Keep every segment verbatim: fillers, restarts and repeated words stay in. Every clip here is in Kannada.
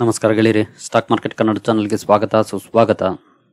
ನಮಸ್ಕಾರ ಗೆಳೆಯರಿ, ಸ್ಟಾಕ್ ಮಾರ್ಕೆಟ್ ಕನ್ನಡ ಚಾನಲ್ಗೆ ಸ್ವಾಗತ ಸುಸ್ವಾಗತ.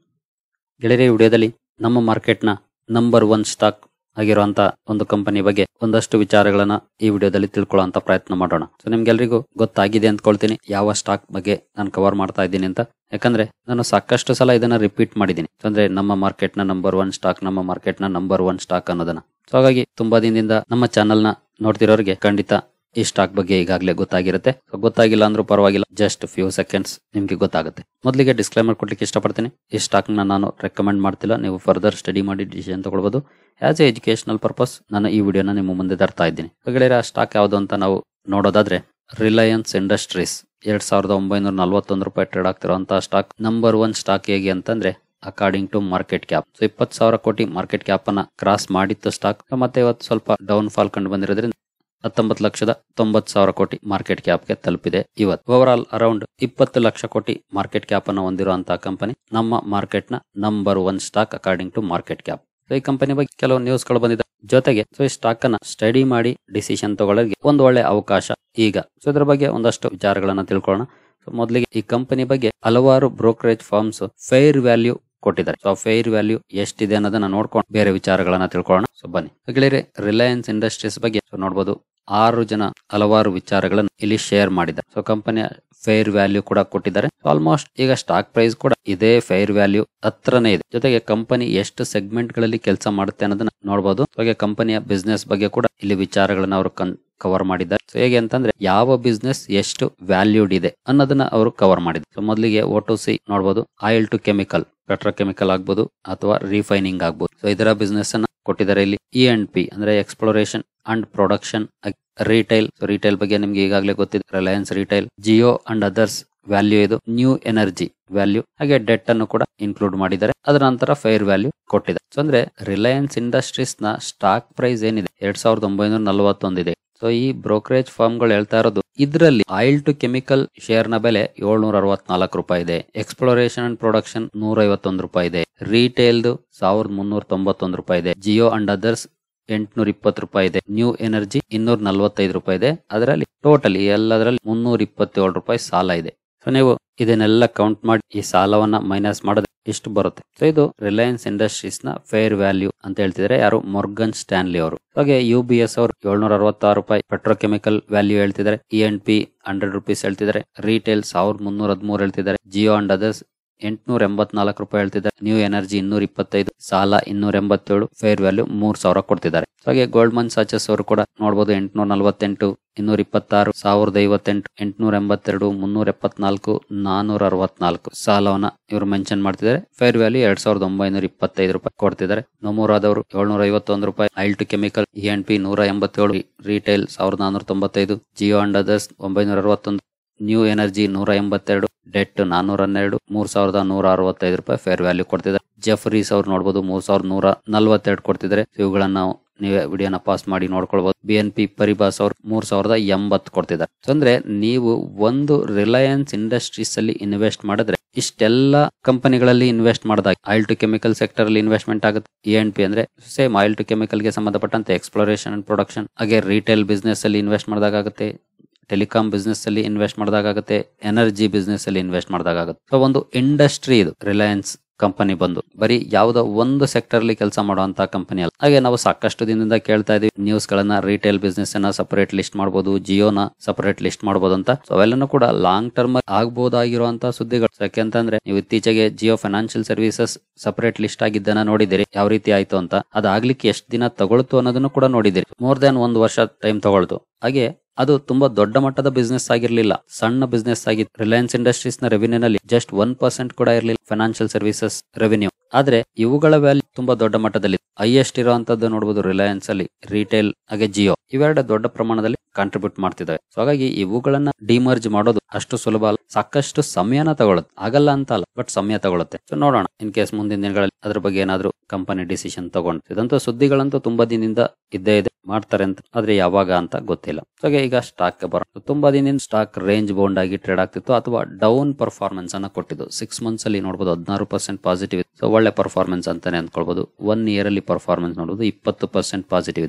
ಗೆಳೆಯರಿ, ವಿಡಿಯೋದಲ್ಲಿ ನಮ್ಮ ಮಾರ್ಕೆಟ್ನ ನಂಬರ್ ಒನ್ ಸ್ಟಾಕ್ ಆಗಿರುವಂತ ಒಂದು ಕಂಪನಿ ಬಗ್ಗೆ ಒಂದಷ್ಟು ವಿಚಾರಗಳನ್ನ ಈ ವಿಡಿಯೋದಲ್ಲಿ ತಿಳ್ಕೊಳ್ಳುವಂತ ಪ್ರಯತ್ನ ಮಾಡೋಣ. ಸೊ ನಿಮ್ಗೆಲ್ರಿಗೂ ಗೊತ್ತಾಗಿದೆ ಅಂದ್ಕೊಳ್ತೀನಿ ಯಾವ ಸ್ಟಾಕ್ ಬಗ್ಗೆ ನಾನು ಕವರ್ ಮಾಡ್ತಾ ಇದ್ದೀನಿ ಅಂತ. ಯಾಕಂದ್ರೆ ನಾನು ಸಾಕಷ್ಟು ಸಲ ಇದನ್ನ ರಿಪೀಟ್ ಮಾಡಿದ್ದೀನಿ. ಅಂದ್ರೆ ನಮ್ಮ ಮಾರ್ಕೆಟ್ನ ನಂಬರ್ ಒನ್ ಸ್ಟಾಕ್ ನಮ್ಮ ಮಾರ್ಕೆಟ್ನ ನಂಬರ್ ಒನ್ ಸ್ಟಾಕ್ ಅನ್ನೋದನ್ನ. ಸೊ ಹಾಗಾಗಿ ತುಂಬಾ ದಿನದಿಂದ ನಮ್ಮ ಚಾನಲ್ ನ ನೋಡ್ತಿರೋರಿಗೆ ಖಂಡಿತ ಈ ಸ್ಟಾಕ್ ಬಗ್ಗೆ ಈಗಾಗಲೇ ಗೊತ್ತಾಗಿರುತ್ತೆ. ಸೊ ಗೊತ್ತಾಗಿಲ್ಲ ಅಂದ್ರೂ ಪರವಾಗಿಲ್ಲ, ಜಸ್ಟ್ ಫ್ಯೂ ಸೆಕೆಂಡ್ಸ್ ನಿಮ್ಗೆ ಗೊತ್ತಾಗುತ್ತೆ. ಮೊದಲಿಗೆ ಡಿಸ್ಕ್ಲೈಮರ್ ಕೊಡ್ಲಿಕ್ಕೆ ಇಷ್ಟಪಡ್ತೀನಿ. ಈ ಸ್ಟಾಕ್ ನ ನಾನು ರೆಕಮೆಂಡ್ ಮಾಡ್ತಿಲ್ಲ, ನೀವು ಫರ್ದರ್ ಸ್ಟಡಿ ಮಾಡಿ ಡಿಸಿಷನ್ ತಗೊಳ್ಬಹುದು. ಆಸ್ ಎ ಎಜುಕೇಶನಲ್ ಪರ್ಪಸ್ ನಾನು ಈ ವಿಡಿಯೋನ ನಿಮ್ಮ ಮುಂದೆ ತರ್ತಾ ಇದ್ದೀನಿ. ಗೆಳೆಯರ, ಆ ಸ್ಟಾಕ್ ಯಾವುದು ಅಂತ ನಾವು ನೋಡೋದಾದ್ರೆ ರಿಲಯನ್ಸ್ ಇಂಡಸ್ಟ್ರೀಸ್ ಎರಡ್ ಸಾವಿರದ ಒಂಬೈನೂರ ನಲ್ವತ್ತೊಂದು ರೂಪಾಯಿ ಟ್ರೇಡ್ ಆಗ್ತಿರುವಂತಹ ಸ್ಟಾಕ್. ನಂಬರ್ ಒನ್ ಸ್ಟಾಕ್ ಹೇಗೆ ಅಂತಂದ್ರೆ according to market cap. So ಇಪ್ಪತ್ತು ಸಾವಿರ ಕೋಟಿ ಮಾರ್ಕೆಟ್ ಕ್ಯಾಪ್ ಅನ್ನ ಕ್ರಾಸ್ ಮಾಡಿತ್ತು ಸ್ಟಾಕ್. ಮತ್ತೆ ಇವತ್ತು ಸ್ವಲ್ಪ ಡೌನ್ ಫಾಲ್ ಕಂಡು ಬಂದಿರೋದ್ರಿಂದ ಹತ್ತೊಂಬತ್ತು ಲಕ್ಷದ ತೊಂಬತ್ತು ಸಾವಿರ ಕೋಟಿ ಮಾರ್ಕೆಟ್ ಕ್ಯಾಪ್ ಗೆ ತಲುಪಿದೆ. ಇವತ್ತು ಓವರ್ ಆಲ್ ಅರೌಂಡ್ ಇಪ್ಪತ್ತು ಲಕ್ಷ ಕೋಟಿ ಮಾರ್ಕೆಟ್ ಕ್ಯಾಪ್ ಅನ್ನು ಹೊಂದಿರುವಂತಹ ಕಂಪನಿ ನಮ್ಮ ಮಾರ್ಕೆಟ್ ನ number one stock according to market cap. So ಈ ಕಂಪನಿ ಬಗ್ಗೆ ಕೆಲವು ನ್ಯೂಸ್ ಗಳು ಬಂದಿದೆ. ಜೊತೆಗೆ ಸೊ ಈ ಸ್ಟಾಕ್ ಅನ್ನ ಸ್ಟಡಿ ಮಾಡಿ ಡಿಸಿಷನ್ ತಗೊಳ್ಳೋಕೆ ಒಂದು ಒಳ್ಳೆ ಅವಕಾಶ ಈಗ. ಸೊ ಇದ್ರ ಬಗ್ಗೆ ಒಂದಷ್ಟು ವಿಚಾರಗಳನ್ನ ತಿಳ್ಕೊಳ್ಳೋಣ. ಸೊ ಮೊದಲಿಗೆ ಈ ಕಂಪನಿ ಬಗ್ಗೆ ಹಲವಾರು ಬ್ರೋಕರೇಜ್ ಫರ್ಮ್ಸ್ ಫೇರ್ ವ್ಯಾಲ್ಯೂ ಕೊಟ್ಟಿದ್ದಾರೆ. ಸೊ ಫೇರ್ ವ್ಯಾಲ್ಯೂ ಎಷ್ಟಿದೆ ಅನ್ನೋದನ್ನ ನೋಡ್ಕೊಂಡು ಬೇರೆ ವಿಚಾರಗಳನ್ನ ತಿಳ್ಕೊಳ್ಳೋಣ. ಸೊ ಬನ್ನಿ ಗೆಳೆಯರೆ, ರಿಲಯನ್ಸ್ ಇಂಡಸ್ಟ್ರೀಸ್ ಬಗ್ಗೆ ನೋಡಬಹುದು. ಆರು ಜನ ಹಲವಾರು ವಿಚಾರಗಳನ್ನು ಇಲ್ಲಿ ಶೇರ್ ಮಾಡಿದ್ದಾರೆ. ಸೊ ಕಂಪನಿಯ ಫೇರ್ ವ್ಯಾಲ್ಯೂ ಕೂಡ ಕೊಟ್ಟಿದ್ದಾರೆ. ಆಲ್ಮೋಸ್ಟ್ ಈಗ ಸ್ಟಾಕ್ ಪ್ರೈಸ್ ಕೂಡ ಇದೇ ಫೇರ್ ವ್ಯಾಲ್ಯೂ ಹತ್ರನೇ ಇದೆ. ಜೊತೆಗೆ ಕಂಪನಿ ಎಷ್ಟು ಸೆಗ್ಮೆಂಟ್ ಗಳಲ್ಲಿ ಕೆಲಸ ಮಾಡುತ್ತೆ ಅನ್ನೋದನ್ನ ನೋಡಬಹುದು. ಹಾಗೆ ಕಂಪನಿಯ ಬಿಸ್ನೆಸ್ ಬಗ್ಗೆ ಕೂಡ ಇಲ್ಲಿ ವಿಚಾರಗಳನ್ನ ಅವರು ಕವರ್ ಮಾಡಿದ್ದಾರೆ. ಸೊ ಹೇಗೆ ಅಂತಂದ್ರೆ ಯಾವ ಬಿಸ್ನೆಸ್ ಎಷ್ಟು ವ್ಯಾಲ್ಯೂಡ್ ಇದೆ ಅನ್ನೋದನ್ನ ಅವರು ಕವರ್ ಮಾಡಿದ್ದಾರೆ. ಸೊ ಮೊದಲಿಗೆ ಓ ಟು ಸಿ ನೋಡಬಹುದು. ಆಯಿಲ್ ಟು ಕೆಮಿಕಲ್, ಪೆಟ್ರೋಕೆಮಿಕಲ್ ಆಗ್ಬಹುದು ಅಥವಾ ರಿಫೈನಿಂಗ್ ಆಗ್ಬಹುದು. ಸೊ ಇದರ ಬಿಸ್ನೆಸ್ ಅನ್ನ ಕೊಟ್ಟಿದ್ದಾರೆ. ಇಲ್ಲಿ ಇ ಅಂಡ್ ಪಿ ಅಂದ್ರೆ exploration and production, retail. So retail ಬಗ್ಗೆ ನಿಮ್ಗೆ ಈಗಾಗಲೇ ಗೊತ್ತಿದೆ, Reliance retail, Jio and others value ಇದು, ನ್ಯೂ ಎನರ್ಜಿ ವ್ಯಾಲ್ಯೂ, ಹಾಗೆ ಡೆಟ್ ಅನ್ನು ಕೂಡ ಇನ್ಕ್ಲೂಡ್ ಮಾಡಿದ್ದಾರೆ. ಅದರ ನಂತರ ಫೇರ್ ವ್ಯಾಲ್ಯೂ ಕೊಟ್ಟಿದೆ. ಸೊ ಅಂದ್ರೆ ರಿಲಯನ್ಸ್ ಇಂಡಸ್ಟ್ರೀಸ್ ನ ಸ್ಟಾಕ್ ಪ್ರೈಸ್ ಏನಿದೆ ಎರಡ್ ಸಾವಿರದ ಒಂಬೈನೂರ ನಲವತ್ತೊಂದಿದೆ. ಸೊ ಈ ಬ್ರೋಕರೇಜ್ ಫರ್ಮ್ ಗಳು ಹೇಳ್ತಾ ಇರೋದು ಇದರಲ್ಲಿ ಆಯಿಲ್ ಟು ಕೆಮಿಕಲ್ ಶೇರ್ ನ ಬೆಲೆ ಏಳ್ನೂರ ಅರವತ್ನಾಲ್ಕು ರೂಪಾಯಿ ಇದೆ, ಎಕ್ಸ್ಪ್ಲೋರೇಷನ್ ಅಂಡ್ ಪ್ರೊಡಕ್ಷನ್ ನೂರ ಐವತ್ತೊಂದು ರೂಪಾಯಿ ಇದೆ, ರಿಟೇಲ್ದು ಸಾವಿರದ ಮುನ್ನೂರ ತೊಂಬತ್ತೊಂದು ರೂಪಾಯಿ ಇದೆ, ಜಿಯೋ ಅಂಡ್ ಅದರ್ಸ್ ಎಂಟುನೂರ ಇಪ್ಪತ್ತು ರೂಪಾಯಿ ಇದೆ, ನ್ಯೂ ಎನರ್ಜಿ ಇನ್ನೂರ ನಲ್ವತ್ತೈದು ರೂಪಾಯಿ ಇದೆ. ಅದರಲ್ಲಿ ಟೋಟಲಿ ಎಲ್ಲದರಲ್ಲಿ ಮುನ್ನೂರ ಇಪ್ಪತ್ತೇಳು ರೂಪಾಯಿ ಸಾಲ ಇದೆ. ಸೊ ನೀವು ಇದನ್ನೆಲ್ಲ ಕೌಂಟ್ ಮಾಡಿ ಈ ಸಾಲವನ್ನ ಮೈನಸ್ ಮಾಡಿದ್ರೆ ಇಷ್ಟು ಬರುತ್ತೆ. ಸೊ ಇದು ರಿಲಯನ್ಸ್ ಇಂಡಸ್ಟ್ರೀಸ್ ನ ಫೇರ್ ವ್ಯಾಲ್ಯೂ ಅಂತ ಹೇಳ್ತಿದ್ದಾರೆ ಯಾರು, ಮೊರ್ಗನ್ ಸ್ಟ್ಯಾನ್ಲಿ ಅವರು. ಹಾಗೆ ಯು ಬಿ ಎಸ್ ಅವರು ಏಳ್ನೂರ ಅರವತ್ತಾರು ರೂಪಾಯಿ ಪೆಟ್ರೋಕೆಮಿಕಲ್ ವ್ಯಾಲ್ಯೂ ಹೇಳ್ತಿದ್ದಾರೆ. E and P hundred rupees ಹೇಳ್ತಿದ್ದಾರೆ. ರಿಟೇಲ್ ಸಾವಿರದ ಮುನ್ನೂರ ಹದಿಮೂರು ಹೇಳ್ತಿದ್ದಾರೆ. ಜಿಯೋ ಅಂಡ್ ಅದರ್ಸ್ ಎಂಟುನೂರ ಎಂಬತ್ನಾಲ್ಕು ರೂಪಾಯಿ ಹೇಳ್ತಿದ್ದಾರೆ. ನ್ಯೂ ಎನರ್ಜಿ ಇನ್ನೂರ ಇಪ್ಪತ್ತೈದು, ಸಾಲ ಇನ್ನೂರ ಎಂಬತ್ತೇಳು, ಫೇರ್ ವ್ಯಾಲ್ಯೂ ಮೂರ್ ಸಾವಿರ ಕೊಡ್ತಿದ್ದಾರೆ. ಹಾಗೆ ಗೋಲ್ಡ್ಮನ್ ಸಾಚಸ್ ಅವರು ಕೂಡ ನೋಡಬಹುದು. ಎಂಟುನೂರ ನಲವತ್ತೆಂಟು, ಇನ್ನೂರ ಇಪ್ಪತ್ತಾರು, ಸಾವಿರದ ಐವತ್ತೆಂಟು, ಎಂಟುನೂರ ಎಂಬತ್ತೆರಡು, ಮುನ್ನೂರ ಎಪ್ಪತ್ನಾಲ್ಕು, ನಾನೂರ ಅರವತ್ನಾಲ್ಕು ಸಾಲವನ್ನ ಇವರು ಮೆನ್ಷನ್ ಮಾಡ್ತಿದ್ದಾರೆ. ಫೇರ್ ವ್ಯಾಲ್ಯೂ ಎರಡ್ ಸಾವಿರದ ಒಂಬೈನೂರ ಇಪ್ಪತ್ತೈದು ರೂಪಾಯಿ ಕೊಡ್ತಿದ್ದಾರೆ. ನೊಮೂರಾದವರು ಏಳ್ನೂರ ಐವತ್ತೊಂದು ರೂಪಾಯಿ, oil to chemical E and P ನೂರ ಎಂಬತ್ತೇಳು, ರಿಟೇಲ್ ಸಾವಿರದ ನಾನೂರ ತೊಂಬತ್ತೈದು, ಜಿಯೋ ಅಂಡ್ ಅದರ್ಸ್ ಒಂಬೈನೂರ ಅರವತ್ತೊಂದು, ನ್ಯೂ ಎನರ್ಜಿ ನೂರ ಎಂಬತ್ತೆರಡು, ಡೆಟ್ ನಾನೂರ ಹನ್ನೆರಡು, ಮೂರ್ ಸಾವಿರದ ನೂರ ಅರವತ್ತೈದು ರೂಪಾಯಿ ಫೇರ್ ವ್ಯಾಲ್ಯೂ ಕೊಡ್ತಿದ್ದಾರೆ. ಜೆಫ್ರೀಸ್ ಅವ್ರು ನೋಡಬಹುದು ಮೂರ್ ಸಾವಿರದ ನೂರ ನಲ್ವತ್ತೆರಡು ಕೊಡ್ತಿದ್ದಾರೆ. ಇವುಗಳನ್ನ ನಾವು ನೀವೇ ವಿಡಿಯೋನ ಪಾಸ್ ಮಾಡಿ ನೋಡ್ಕೊಳ್ಬಹುದು. ಬಿ ಎನ್ ಪಿ ಪರಿಬಾಸ್ ಅವರು ಮೂರ್ ಸಾವಿರದ ಎಂಬತ್ತು ಕೊಡ್ತಿದ್ದಾರೆ. ಅಂದ್ರೆ ನೀವು ಒಂದು ರಿಲಯನ್ಸ್ ಇಂಡಸ್ಟ್ರೀಸ್ ಅಲ್ಲಿ ಇನ್ವೆಸ್ಟ್ ಮಾಡಿದ್ರೆ ಇಷ್ಟೆಲ್ಲ ಕಂಪನಿಗಳಲ್ಲಿ ಇನ್ವೆಸ್ಟ್ ಮಾಡಿದಾಗ ಆಯಿಲ್ ಟು ಕೆಮಿಕಲ್ ಸೆಕ್ಟರ್ ಅಲ್ಲಿ ಇನ್ವೆಸ್ಟ್ಮೆಂಟ್ ಆಗುತ್ತೆ. ಇ ಅಂಡ್ ಪಿ ಅಂದ್ರೆ ಸೇಮ್ ಆಯಿಲ್ ಟು ಕೆಮಿಕಲ್ ಗೆ ಸಂಬಂಧಪಟ್ಟಂತೆ ಎಕ್ಸ್ಪ್ಲೋರೇಷನ್ ಅಂಡ್ ಪ್ರೊಡಕ್ಷನ್, ಹಾಗೆ ರಿಟೇಲ್ ಬಿಸ್ನೆಸ್ ಅಲ್ಲಿ ಇನ್ವೆಸ್ಟ್ ಮಾಡಿದಾಗುತ್ತೆ, ಟೆಲಿಕಾಂ ಬಿಸ್ನೆಸ್ ಅಲ್ಲಿ ಇನ್ವೆಸ್ಟ್ ಮಾಡಿದಾಗುತ್ತೆ, ಎನರ್ಜಿ ಬಿಸ್ನೆಸ್ ಅಲ್ಲಿ ಇನ್ವೆಸ್ಟ್ ಮಾಡಿದಾಗುತ್ತೆ. ಸೊ ಒಂದು ಇಂಡಸ್ಟ್ರಿ ಇದು ರಿಲಯನ್ಸ್ ಕಂಪನಿ ಬಂದು ಬರೀ ಯಾವುದೋ ಒಂದು ಸೆಕ್ಟರ್ ಅಲ್ಲಿ ಕೆಲಸ ಮಾಡುವಂತಹ ಕಂಪನಿ ಅಲ್ಲ. ಹಾಗೆ ನಾವು ಸಾಕಷ್ಟು ದಿನದಿಂದ ಕೇಳ್ತಾ ಇದೀವಿ ನ್ಯೂಸ್ ಗಳನ್ನ, ರಿಟೇಲ್ ಬಿಸ್ನೆಸ್ ಅನ್ನ ಸಪರೇಟ್ ಲಿಸ್ಟ್ ಮಾಡಬಹುದು, ಜಿಯೋನ ಸಪರೇಟ್ ಲಿಸ್ಟ್ ಮಾಡಬಹುದು ಅಂತ. ಸೊ ಅವೆಲ್ಲನೂ ಕೂಡ ಲಾಂಗ್ ಟರ್ಮ್ ಆಗಬಹುದಾಗಿರುವಂತಹ ಸುದ್ದಿಗಳು. ಯಾಕೆಂತಂದ್ರೆ ನೀವು ಇತ್ತೀಚೆಗೆ Jio financial services separate list ಆಗಿದ್ದನ್ನ ನೋಡಿದಿರಿ, ಯಾವ ರೀತಿ ಆಯ್ತು ಅಂತ. ಅದಾಗ್ಲಿಕ್ಕೆ ಎಷ್ಟು ದಿನ ತಗೊಳ್ತು ಅನ್ನೋದನ್ನು ಕೂಡ ನೋಡಿದಿರಿ. ಮೋರ್ ದನ್ ಒಂದು ವರ್ಷ ಟೈಮ್ ತಗೊಳ್ತು. ಹಾಗೆ ಅದು ತುಂಬಾ ದೊಡ್ಡ ಮಟ್ಟದ ಬಿಸ್ನೆಸ್ ಆಗಿರ್ಲಿಲ್ಲ, ಸಣ್ಣ ಬಿಸ್ನೆಸ್ ಆಗಿತ್ತು. ರಿಲಯನ್ಸ್ ಇಂಡಸ್ಟ್ರೀಸ್ ನ ರೆವಿನ್ಯೂ ನಲ್ಲಿ ಜಸ್ಟ್ ಒನ್ ಪರ್ಸೆಂಟ್ ಕೂಡ ಇರಲಿಲ್ಲ ಫೈನಾನ್ಷಿಯಲ್ ಸರ್ವಿಸಸ್ ರೆವಿನ್ಯೂ. ಆದ್ರೆ ಇವುಗಳ ವ್ಯಾಲ್ಯೂ ತುಂಬಾ ದೊಡ್ಡ ಮಟ್ಟದಲ್ಲಿ ಹೈಯೆಸ್ಟ್ ಇರುವಂತದ್ದು ನೋಡಬಹುದು ರಿಲಯನ್ಸ್ ಅಲ್ಲಿ. ರಿಟೇಲ್ ಹಾಗೆ ಜಿಯೋ ಇವೆರಡು ದೊಡ್ಡ ಪ್ರಮಾಣದಲ್ಲಿ ಕಾಂಟ್ರಿಬ್ಯೂಟ್ ಮಾಡ್ತಿದ್ದಾವೆ. ಸೊ ಹಾಗಾಗಿ ಇವುಗಳನ್ನ ಡಿಮರ್ಜ್ ಮಾಡೋದು ಅಷ್ಟು ಸುಲಭ ಅಲ್ಲ, ಸಾಕಷ್ಟು ಸಮಯನ ತಗೊಳುತ್ತೆ. ಆಗಲ್ಲ ಅಂತ ಅಲ್ಲ, ಬಟ್ ಸಮಯ ತಗೊಳುತ್ತೆ. ಸೊ ನೋಡೋಣ, ಇನ್ ಕೇಸ್ ಮುಂದಿನ ದಿನಗಳಲ್ಲಿ ಅದ್ರ ಬಗ್ಗೆ ಏನಾದ್ರು ಕಂಪನಿ ಡಿಸಿಷನ್ ತಗೊಂಡು. ಇದಂತೂ ಸುದ್ದಿಗಳಂತೂ ತುಂಬಾ ದಿನದಿಂದ ಇದ್ದೇ ಇದೆ, ಮಾಡ್ತಾರೆ ಅಂತ. ಆದ್ರೆ ಯಾವಾಗ ಅಂತ ಗೊತ್ತಿಲ್ಲ. ಸೊ ಈಗ ಸ್ಟಾಕ್ ಬರೋಣ. ತುಂಬಾ ದಿನದಿಂದ ಸ್ಟಾಕ್ ರೇಂಜ್ ಬೌಂಡ್ ಆಗಿ ಟ್ರೇಡ್ ಆಗ್ತಿತ್ತು ಅಥವಾ ಡೌನ್ ಪರ್ಫಾರ್ಮೆನ್ಸ್ ಅನ್ನ ಕೊಟ್ಟಿದ್ದು. ಸಿಕ್ಸ್ ಮಂತ್ಸ್ ಅಲ್ಲಿ ನೋಡಬಹುದು ಹದಿನಾರು ಪರ್ಸೆಂಟ್ ಪಾಸಿಟಿವ್ ಇದೆ. ಸೊ ಒಳ್ಳೆ ಪರ್ಫಾರ್ಮೆನ್ಸ್ ಅಂತಾನೆ ಅಂದ್ಕೊಳ್ಬಹುದು. ಒನ್ ಇಯರ್ ಅಲ್ಲಿ ಪರ್ಫಾರ್ಮೆನ್ಸ್ ನೋಡಬಹುದು ಇಪ್ಪತ್ತು ಪರ್ಸೆಂಟ್ ಪಾಸಿಟಿವ್ ಇದೆ.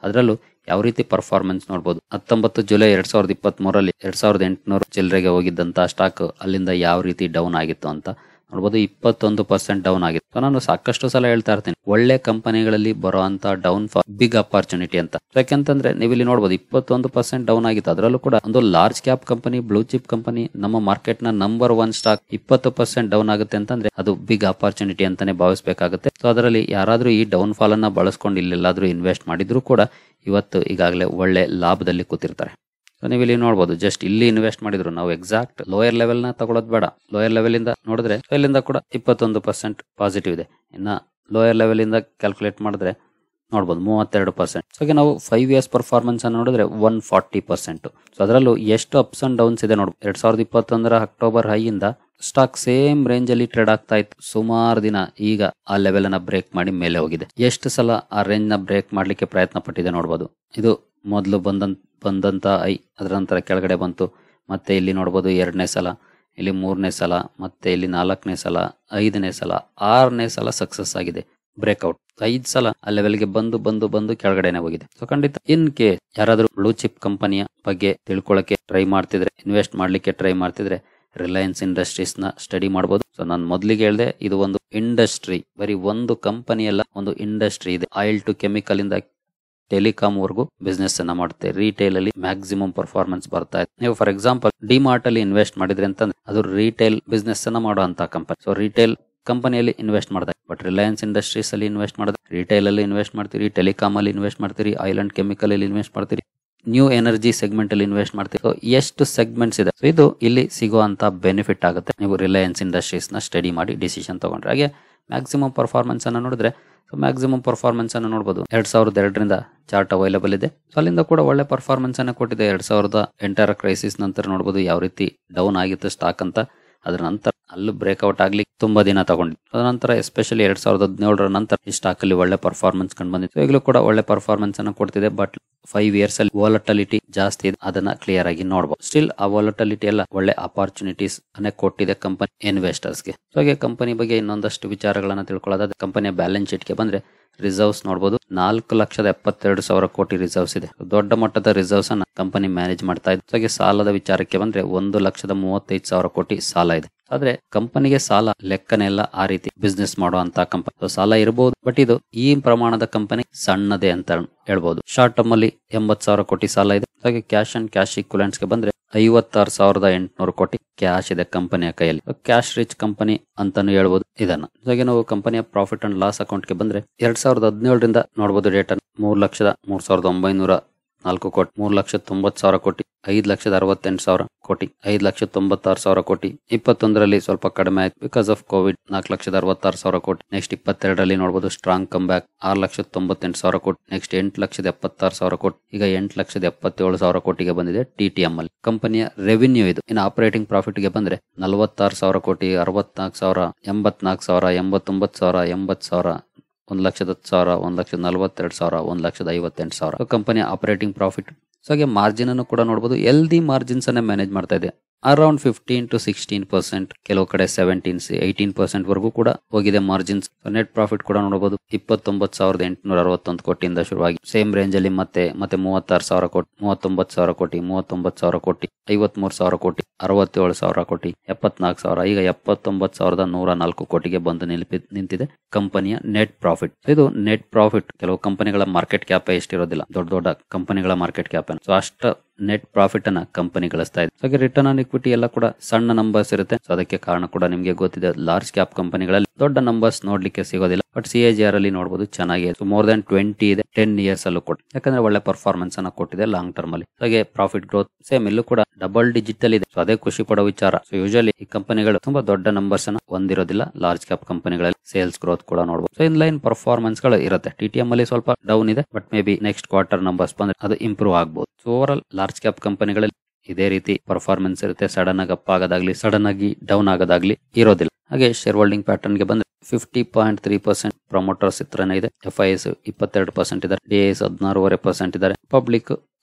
ಅದರಲ್ಲೂ ಯಾವ ರೀತಿ ಪರ್ಫಾರ್ಮೆನ್ಸ್ ನೋಡಬಹುದು. ಹತ್ತೊಂಬತ್ತು ಜುಲೈ ಎರಡ್ ಸಾವಿರದ ಇಪ್ಪತ್ತ್ ಮೂರರಲ್ಲಿ ಎರಡ್ ಸಾವಿರದ ಎಂಟುನೂರು ಚಿಲ್ಲರೆಗೆ ಹೋಗಿದ್ದಂತ ಸ್ಟಾಕ್ ಅಲ್ಲಿಂದ ಯಾವ ರೀತಿ ಡೌನ್ ಆಗಿತ್ತು ಅಂತ ನೋಡಬಹುದು. ಇಪ್ಪತ್ತೊಂದು ಪರ್ಸೆಂಟ್ ಡೌನ್ ಆಗಿತ್ತು. ಸೊ ನಾನು ಸಾಕಷ್ಟು ಸಲ ಹೇಳ್ತಾ ಇರ್ತೀನಿ, ಒಳ್ಳೆ ಕಂಪನಿಗಳಲ್ಲಿ ಬರುವಂತ ಡೌನ್ ಫಾಲ್ ಬಿಗ್ ಅಪಾರ್ಚುನಿಟಿ ಅಂತ. ಯಾಕೆಂತಂದ್ರೆ ನೀವು ಇಲ್ಲಿ ನೋಡಬಹುದು ಇಪ್ಪತ್ತೊಂದು ಪರ್ಸೆಂಟ್ ಡೌನ್ ಆಗಿತ್ತು. ಅದರಲ್ಲೂ ಕೂಡ ಒಂದು large cap company, blue chip company, ನಮ್ಮ ಮಾರ್ಕೆಟ್ ನ ನಂಬರ್ ಒನ್ ಸ್ಟಾಕ್ ಇಪ್ಪತ್ತು ಪರ್ಸೆಂಟ್ ಡೌನ್ ಆಗುತ್ತೆ ಅಂತಂದ್ರೆ ಅದು ಬಿಗ್ ಅಪಾರ್ಚುನಿಟಿ ಅಂತಾನೆ ಭಾವಿಸಬೇಕಾಗುತ್ತೆ. ಸೊ ಅದರಲ್ಲಿ ಯಾರಾದ್ರೂ ಈ ಡೌನ್ ಫಾಲ್ ಅನ್ನ ಬಳಸ್ಕೊಂಡು ಇಲ್ಲೆಲ್ಲಾದ್ರೂ ಇನ್ವೆಸ್ಟ್ ಮಾಡಿದ್ರು ಕೂಡ ಇವತ್ತು ಈಗಾಗಲೇ ಒಳ್ಳೆ ಲಾಭದಲ್ಲಿ ಕೂತಿರ್ತಾರೆ. ಸೊ ನೀವು ಇಲ್ಲಿ ನೋಡಬಹುದು, ಜಸ್ಟ್ ಇಲ್ಲಿ ಇನ್ವೆಸ್ಟ್ ಮಾಡಿದ್ರು ನಾವು ಎಕ್ಸಾಕ್ಟ್ ಲೋಯರ್ ಲೆವೆಲ್ ನ ತಗೊಳ್ಳೋದು ಬೇಡ. ಲೋಯರ್ ಲೆವೆಲ್ ಇಂದ ನೋಡಿದ್ರೆ ಇಲ್ಲಿಂದ ಕೂಡ ಇಪ್ಪತ್ತೊಂದು ಪರ್ಸೆಂಟ್ ಪಾಸಿಟಿವ್ ಇದೆ. ಇನ್ನ ಲೋಯರ್ ಲೆವೆಲ್ ಇಂದ ಕ್ಯಾಲ್ಕುಲೇಟ್ ಮಾಡಿದ್ರೆ ನೋಡಬಹುದು ಮೂವತ್ತೆರಡು ಪರ್ಸೆಂಟ್. ಸೊ ನಾವು ಫೈವ್ ಇಯರ್ಸ್ ಪರ್ಫಾರ್ಮೆನ್ಸ್ ಅನ್ನು ನೋಡಿದ್ರೆ ಒನ್ ಫಾರ್ಟಿ ಪರ್ಸೆಂಟ್. ಸೊ ಅದರಲ್ಲೂ ಎಷ್ಟು ಅಪ್ಸ್ ಅಂಡ್ ಡೌನ್ಸ್ ಇದೆ ನೋಡ್ಬೋದು. ಎರಡ್ ಸಾವಿರದ ಇಪ್ಪತ್ತೊಂದರ ಅಕ್ಟೋಬರ್ ಹೈ ಇಂದ ಸ್ಟಾಕ್ ಸೇಮ್ ರೇಂಜ್ ಅಲ್ಲಿ ಟ್ರೇಡ್ ಆಗ್ತಾ ಇತ್ತು ಸುಮಾರು ದಿನ. ಈಗ ಆ ಲೆವೆಲ್ ಅನ್ನ ಬ್ರೇಕ್ ಮಾಡಿ ಮೇಲೆ ಹೋಗಿದೆ. ಎಷ್ಟು ಸಲ ಆ ರೇಂಜ್ ನ ಬ್ರೇಕ್ ಮಾಡ್ಲಿಕ್ಕೆ ಪ್ರಯತ್ನ ಪಟ್ಟಿದೆ ನೋಡಬಹುದು. ಇದು ಮೊದಲು ಬಂದಂತ ಬಂದಂತ ಐ, ಅದರ ನಂತರ ಕೆಳಗಡೆ ಬಂತು. ಮತ್ತೆ ಇಲ್ಲಿ ನೋಡಬಹುದು ಎರಡನೇ ಸಲ, ಇಲ್ಲಿ ಮೂರನೇ ಸಲ, ಮತ್ತೆ ಇಲ್ಲಿ ನಾಲ್ಕನೇ ಸಲ, ಐದನೇ ಸಲ, ಆರನೇ ಸಲ ಸಕ್ಸಸ್ ಆಗಿದೆ ಬ್ರೇಕ್ಔಟ್. ಐದ್ ಸಲ ಆ ಲೆವೆಲ್ಗೆ ಬಂದು ಬಂದು ಬಂದು ಕೆಳಗಡೆನೆ ಹೋಗಿದೆ. ಸೊ ಖಂಡಿತ ಇನ್ ಕೇಸ್ ಯಾರಾದ್ರೂ ಬ್ಲೂ ಚಿಪ್ ಕಂಪನಿಯ ಬಗ್ಗೆ ತಿಳ್ಕೊಳ್ಳಕ್ಕೆ ಟ್ರೈ ಮಾಡ್ತಿದ್ರೆ, ಇನ್ವೆಸ್ಟ್ ಮಾಡ್ಲಿಕ್ಕೆ ಟ್ರೈ ಮಾಡ್ತಿದ್ರೆ ರಿಲಯನ್ಸ್ ಇಂಡಸ್ಟ್ರೀಸ್ ನ ಸ್ಟಡಿ ಮಾಡಬಹುದು. ಸೊ ನಾನು ಮೊದಲಿಗೆ ಹೇಳಿದೆ, ಇದು ಒಂದು ಇಂಡಸ್ಟ್ರಿ, ಬರೀ ಒಂದು ಕಂಪನಿ ಅಲ್ಲ, ಒಂದು ಇಂಡಸ್ಟ್ರಿ ಇದೆ. ಆಯಿಲ್ ಟು ಕೆಮಿಕಲ್ ಇಂದ ಟೆಲಿಕಾಂ ವರೆಗೂ ಬಿಸ್ನೆಸ್ ಅನ್ನ ಮಾಡುತ್ತೆ. ರಿಟೇಲ್ ಅಲ್ಲಿ ಮ್ಯಾಕ್ಸಿಮಮ್ ಪರ್ಫಾರ್ಮೆನ್ಸ್ ಬರ್ತಾ ಇದೆ. ನೀವು ಫಾರ್ ಎಕ್ಸಾಂಪಲ್ ಡಿಮಾರ್ಟ್ ಅಲ್ಲಿ ಇನ್ವೆಸ್ಟ್ ಮಾಡಿದ್ರೆ ಅಂತಂದ್ರೆ ಅದು ರಿಟೇಲ್ ಬಿಸ್ನೆಸ್ ಅನ್ನ ಮಾಡುವಂತ ಕಂಪನಿ. ಸೊ ರಿಟೇಲ್ ಕಂಪನಿಯಲ್ಲಿ ಇನ್ವೆಸ್ಟ್ ಮಾಡ್ತಾರೆ. ಬಟ್ ರಿಲಯನ್ಸ್ ಇಂಡಸ್ಟ್ರೀಸ್ ಅಲ್ಲಿ ಇನ್ವೆಸ್ಟ್ ಮಾಡಿದ್ರೆ ರಿಟೇಲ್ ಅಲ್ಲಿ ಇನ್ವೆಸ್ಟ್ ಮಾಡ್ತೀರಿ, ಟೆಲಿಕಾಂ ಅಲ್ಲಿ ಇನ್ವೆಸ್ಟ್ ಮಾಡ್ತೀರಿ, ಆಯಿಲ್ ಅಂಡ್ ಕೆಮಿಕಲ್ ಅಲ್ಲಿ ಇನ್ವೆಸ್ಟ್ ಮಾಡ್ತೀರಿ, ನ್ಯೂ ಎನರ್ಜಿ ಸೆಗ್ಮೆಂಟ್ ಅಲ್ಲಿ ಇನ್ವೆಸ್ಟ್ ಮಾಡ್ತೀವಿ. ಸೊ ಎಷ್ಟು ಸೆಗ್ಮೆಂಟ್ಸ್ ಇದೆ. ಸೊ ಇದು ಇಲ್ಲಿ ಸಿಗುವಂತ ಬೆನಿಫಿಟ್ ಆಗುತ್ತೆ ನೀವು ರಿಲಯನ್ಸ್ ಇಂಡಸ್ಟ್ರೀಸ್ ನ ಸ್ಟಡಿ ಮಾಡಿ ಡಿಸಿಷನ್ ತಗೊಂಡ್ರೆ. ಹಾಗೆ ಮ್ಯಾಕ್ಸಿಮಮ್ ಪರ್ಫಾರ್ಮೆನ್ಸ್ ಅನ್ನ ನೋಡಿದ್ರೆ, ಸೊ ಮ್ಯಾಕ್ಸಿಮಮ್ ಪರ್ಫಾರ್ಮೆನ್ಸ್ ಅನ್ನು ನೋಡಬಹುದು. ಎರಡ್ ಸಾವಿರದ ಎರಡರಿಂದ ಚಾರ್ಟ್ ಅವೈಲೇಬಲ್ ಇದೆ. ಸೊ ಅಲ್ಲಿಂದ ಕೂಡ ಒಳ್ಳೆ ಪರ್ಫಾರ್ಮೆನ್ಸ್ ಅನ್ನ ಕೊಟ್ಟಿದೆ. ಎರಡ್ ಸಾವಿರದ ಎಂಟರ ಕ್ರೈಸಿಸ್ ನಂತರ ನೋಡಬಹುದು ಯಾವ ರೀತಿ ಡೌನ್ ಆಗಿತ್ತು ಸ್ಟಾಕ್ ಅಂತ. ಅದರ ನಂತರ ಅಲ್ಲೂ ಬ್ರೇಕ್ಔಟ್ ಆಗ್ಲಿಕ್ಕೆ ತುಂಬಾ ದಿನ ತಗೊಂಡಿತ್ತು. ಅದರ ನಂತರ ಎಸ್ಪೆಷಲಿ ಎರಡ್ ಸಾವಿರದ ಹದಿನೇಳರ ನಂತರ ಈ ಸ್ಟಾಕ್ ಅಲ್ಲಿ ಒಳ್ಳೆ ಪರ್ಫಾರ್ಮೆನ್ಸ್ ಕಂಡು ಬಂದಿತ್ತು. ಈಗಲೂ ಕೂಡ ಒಳ್ಳೆ ಪರ್ಫಾರ್ಮೆನ್ಸ್ ಅನ್ನು ಕೊಡ್ತಿದೆ. ಬಟ್ ಫೈವ್ ಇಯರ್ಸ್ ಅಲ್ಲಿ ವಾಲಟಿಲಿಟಿ ಜಾಸ್ತಿ ಇದೆ, ಅದನ್ನ ಕ್ಲಿಯರ್ ಆಗಿ ನೋಡಬಹುದು. ಸ್ಟಿಲ್ ಆ ವಾಲಟಿಲಿಟಿ ಎಲ್ಲ ಒಳ್ಳೆ ಅಪಾರ್ಚುನಿಟೀಸ್ ಅನ್ನೇ ಕೊಟ್ಟಿದೆ ಕಂಪನಿ ಇನ್ವೆಸ್ಟರ್ಸ್ಗೆ. ಸೊ ಹಾಗೆ ಕಂಪನಿ ಬಗ್ಗೆ ಇನ್ನೊಂದಷ್ಟು ವಿಚಾರಗಳನ್ನ ತಿಳ್ಕೊಳ್ಳೋದಾದ್ರೆ, ಕಂಪನಿಯ ಬ್ಯಾಲೆನ್ಸ್ ಶೀಟ್ ಗೆ ಬಂದ್ರೆ ರಿಸರ್ವ್ಸ್ ನೋಡಬಹುದು. ನಾಲ್ಕು ಲಕ್ಷದ ಎಪ್ಪತ್ತೆರಡು ಸಾವಿರ ಕೋಟಿ ರಿಸರ್ವ್ಸ್ ಇದೆ. ದೊಡ್ಡ ಮಟ್ಟದ ರಿಸರ್ವ್ಸ್ ಅನ್ನ ಕಂಪನಿ ಮ್ಯಾನೇಜ್ ಮಾಡ್ತಾ ಇದೆ. ಹಾಗೆ ಸಾಲದ ವಿಚಾರಕ್ಕೆ ಬಂದ್ರೆ ಒಂದು ಲಕ್ಷದ ಮೂವತ್ತೈದು ಸಾವಿರ ಕೋಟಿ ಸಾಲ ಇದೆ. ಆದ್ರೆ ಕಂಪನಿಗೆ ಸಾಲ ಲೆಕ್ಕನೇ ಇಲ್ಲ, ಆ ರೀತಿ ಬಿಸ್ನೆಸ್ ಮಾಡುವಂತ ಕಂಪನಿ. ಸೊ ಸಾಲ ಇರಬಹುದು, ಬಟ್ ಇದು ಈ ಪ್ರಮಾಣದ ಕಂಪನಿ ಸಣ್ಣದೇ ಅಂತ ಹೇಳ್ಬಹುದು. ಶಾರ್ಟ್ ಟರ್ಮ್ ಅಲ್ಲಿ ಎಂಬತ್ ಸಾವಿರ ಕೋಟಿ ಸಾಲ ಇದೆ. ಹಾಗೆ ಕ್ಯಾಶ್ ಅಂಡ್ ಕ್ಯಾಶ್ ಈಕ್ವಲೆಂಟ್ಸ್ ಗೆ ಬಂದ್ರೆ ಐವತ್ತಾರು ಸಾವಿರದ ಎಂಟುನೂರು ಕೋಟಿ ಕ್ಯಾಶ್ ಇದೆ ಕಂಪನಿಯ ಕೈಯಲ್ಲಿ. ಕ್ಯಾಶ್ ರಿಚ್ ಕಂಪನಿ ಅಂತಾನು ಹೇಳ್ಬೋದು ಇದನ್ನ. ಹಾಗೆ ನಾವು ಕಂಪನಿಯ ಪ್ರಾಫಿಟ್ ಅಂಡ್ ಲಾಸ್ ಅಕೌಂಟ್ ಗೆ ಬಂದ್ರೆ ಎರಡ್ ಸಾವಿರದ ಹದಿನೇಳರಿಂದ ನೋಡಬಹುದು ಡೇಟಾ. ಮೂರ್ ಲಕ್ಷದ ಮೂರ್ ಸಾವಿರದ ಒಂಬೈನೂರ ನಾಲ್ಕು ಕೋಟಿ, ಮೂರ್ ಲಕ್ಷದ ತೊಂಬತ್ ಸಾವಿರ ಕೋಟಿ, ಐದ್ ಲಕ್ಷದ ಅರವತ್ತೆಂಟು ಸಾವಿರ ಕೋಟಿ, ಐದ್ ಲಕ್ಷದ ತೊಂಬತ್ತಾರು ಸಾವಿರ ಕೋಟಿ. ಇಪ್ಪತ್ತೊಂದರಲ್ಲಿ ಸ್ವಲ್ಪ ಕಡಿಮೆ ಆಯ್ತು ಬಿಕಾಸ್ ಆಫ್ ಕೋವಿಡ್, ನಾಲ್ಕು ಲಕ್ಷದ ಅರವತ್ತಾರು ಸಾವಿರ ಕೋಟಿ. ನೆಕ್ಸ್ಟ್ ಇಪ್ಪತ್ತೆರಡರಲ್ಲಿ ನೋಡಬಹುದು ಸ್ಟ್ರಾಂಗ್ ಕಮ್ ಬ್ಯಾಕ್, ಆರು ಲಕ್ಷದ ತೊಂಬತ್ತೆಂಟು ಸಾವಿರ ಕೋಟಿ. ನೆಕ್ಸ್ಟ್ ಎಂಟು ಲಕ್ಷದ ಎಪ್ಪತ್ತಾರು ಸಾವಿರ ಕೋಟಿ. ಈಗ ಎಂಟು ಲಕ್ಷದ ಎಪ್ಪತ್ತೇಳು ಸಾವಿರ ಕೋಟಿಗೆ ಬಂದಿದೆ ಟಿ ಟಿ ಎಂ ಅಲ್ಲಿ. ಕಂಪನಿಯ ರೆವಿನ್ಯೂ ಇದು. ಇನ್ನು ಆಪರೇಟಿಂಗ್ ಪ್ರಾಫಿಟ್ ಗೆ ಬಂದ್ರೆ ನಲವತ್ತಾರು ಸಾವಿರ ಕೋಟಿ, ಅರವತ್ನಾಲ್ಕು ಸಾವಿರ, ಎಂಬತ್ನಾಲ್ಕು ಸಾವಿರ, ಎಂಬತ್ತೊಂಬತ್ತು ಸಾವಿರ, ಎಂಬತ್ತು ಸಾವಿರ, ಒಂದ್ ಲಕ್ಷದ ಹತ್ತು ಸಾವಿರ, ಒಂದ್ ಲಕ್ಷದ ನಲವತ್ತೆರಡು ಸಾವಿರ, ಒಂದ್ ಲಕ್ಷದ ಐವತ್ತೆಂಟು ಸಾವಿರ ಕಂಪನಿಯ ಆಪರೇಟಿಂಗ್ ಪ್ರಾಫಿಟ್. ಸೊ ಹಾಗೆ ಮಾರ್ಜಿನ್ ಅನ್ನು ಕೂಡ ನೋಡಬಹುದು. ಎಲ್ದಿ ಮಾರ್ಜಿನ್ಸ್ ಅನ್ನ ಮ್ಯಾನೇಜ್ ಮಾಡ್ತಾ ಇದೆ. Around fifteen to sixteen percent, ಕೆಲವು ಕಡೆ ಸೆವೆಂಟೀನ್ ಏಯ್ಟೀನ್ ಪರ್ಸೆಂಟ್ ವರೆಗೂ ಕೂಡ ಹೋಗಿದೆ ಮಾರ್ಜಿನ್ಸ್. ನೆಟ್ ಪ್ರಾಫಿಟ್ ಕೂಡ ನೋಡಬಹುದು ಇಪ್ಪತ್ತೊಂಬತ್ತು ಸಾವಿರದ ಎಂಟುನೂರ ಅರವತ್ತೊಂದು ಕೋಟಿಯಿಂದ ಶುರುವಾಗಿ ಸೇಮ್ ರೇಂಜ್ ಅಲ್ಲಿ ಮತ್ತೆ ಮತ್ತೆ ಮೂವತ್ತಾರು ಸಾವಿರ ಕೋಟಿ, ಮೂವತ್ತೊಂಬತ್ತು ಸಾವಿರ ಕೋಟಿ, ಮೂವತ್ತೊಂಬತ್ತು ಸಾವಿರ ಕೋಟಿ, ಐವತ್ಮೂರು ಸಾವಿರ ಕೋಟಿ, ಅರವತ್ತೇಳು ಸಾವಿರ ಕೋಟಿ, ಎಪ್ಪತ್ನಾಲ್ಕು ಸಾವಿರ, ಈಗ ಎಪ್ಪತ್ತೊಂಬತ್ತು ಸಾವಿರದ ನೂರ ನಾಲ್ಕು ಕೋಟಿಗೆ ಬಂದು ನಿಲ್ಪಿ ನಿಂತಿದೆ ಕಂಪನಿಯ ನೆಟ್ ಪ್ರಾಫಿಟ್. ಇದು ನೆಟ್ ಪ್ರಾಫಿಟ್. ಕೆಲವು ಕಂಪನಿಗಳ ಮಾರ್ಕೆಟ್ ಕ್ಯಾಪ್ ಎಷ್ಟಿರೋದಿಲ್ಲ, ದೊಡ್ಡ ದೊಡ್ಡ ಕಂಪನಿಗಳ ಮಾರ್ಕೆಟ್ ಕ್ಯಾಪ್. ಸೊ ಅಷ್ಟ ನೆಟ್ ಪ್ರಾಫಿಟ್ ಅನ್ನ ಕಂಪನಿ ಗಳಿಸ್ತಾ ಇದೆ. ಹಾಗೆ ರಿಟರ್ನ್ ಆನ್ ಇಕ್ವಿಟಿ ಎಲ್ಲ ಕೂಡ ಸಣ್ಣ ನಂಬರ್ಸ್ ಇರುತ್ತೆ. ಸೊ ಅದಕ್ಕೆ ಕಾರಣ ಕೂಡ ನಿಮಗೆ ಗೊತ್ತಿದೆ, ಲಾರ್ಜ್ ಕ್ಯಾಪ್ ಕಂಪನಿಗಳಲ್ಲಿ ದೊಡ್ಡ ನಂಬರ್ಸ್ ನೋಡ್ಲಿಕ್ಕೆ ಸಿಗೋದಿಲ್ಲ. But C A G R ಅಲ್ಲಿ ನೋಡಬಹುದು ಚೆನ್ನಾಗಿ ಮೋರ್ ದನ್ ಟ್ವೆಂಟಿ ಇದೆ ಟೆನ್ ಇಯರ್ಸ್ ಅಲ್ಲೂ ಕೂಡ, ಯಾಕಂದ್ರೆ ಒಳ್ಳೆ ಪರ್ಫಾರ್ಮೆನ್ಸ್ ಅನ್ನ ಕೊಟ್ಟಿದೆ ಲಾಂಗ್ ಟರ್ಮ್ ಅಲ್ಲಿ. ಹಾಗೆ ಪ್ರಾಫಿಟ್ ಗ್ರೋತ್ ಸೇಮ್ ಇಲ್ಲೂ ಕೂಡ ಡಬಲ್ ಡಿಜಿಟಲ್ ಇದೆ. ಸೊ ಅದೇ ಖುಷಿ ಪಡೋ ವಿಚಾರ. ಸೊ ಯೂಶಲಿ ಈ ಕಂಪನಿಗಳು ತುಂಬಾ ದೊಡ್ಡ ನಂಬರ್ಸ್ ಅನ್ನ ಹೊಂದಿರೋದಿಲ್ಲ. ಲಾರ್ಜ್ ಕ್ಯಾಪ್ ಕಂಪನಿಗಳಲ್ಲಿ ಸೇಲ್ಸ್ ಗ್ರೋತ್ ಕೂಡ ನೋಡಬಹುದು. ಸೊ ಇನ್ ಲೈನ್ ಪರ್ಫಾರ್ಮೆನ್ಸ್ ಗಳು ಇರುತ್ತೆ. ಟಿ ಟಿ ಎಂ ಅಲ್ಲಿ ಸ್ವಲ್ಪ ಡೌನ್ ಇದೆ, but maybe next quarter numbers ಬಂದ್ರೆ ಅದು ಇಂಪ್ರೂವ್ ಆಗಬಹುದು. So overall large cap ಕಂಪನಿಗಳಲ್ಲಿ ಇದೇ ರೀತಿ ಪರ್ಫಾರ್ಮೆನ್ಸ್ ಇರುತ್ತೆ. ಸಡನ್ ಆಗಿ ಅಪ್ ಆಗೋದಾಗ್ಲಿ, ಸಡನ್ ಆಗಿ ಡೌನ್ ಆಗೋದಾಗ್ಲಿ ಇರೋದಿಲ್ಲ. ಹಾಗೆ ಶೇರ್ ಹೋಲ್ಡಿಂಗ್ ಪ್ಯಾಟರ್ನ್ ಗೆ ಬಂದ್ರೆ fifty point three percent promoters ಹತ್ರನೇ ಇದೆ. ಎಫ್ ಐ ಎಸ್ ಇಪ್ಪತ್ತೆರಡು ಪರ್ಸೆಂಟ್ ಇದ್ದಾರೆ, ಡಿ ಎಸ್ ಹದಿನಾರೂವರೆ ಪರ್ಸೆಂಟ್ ಇದ್ದಾರೆ, ಪಬ್ಲಿಕ್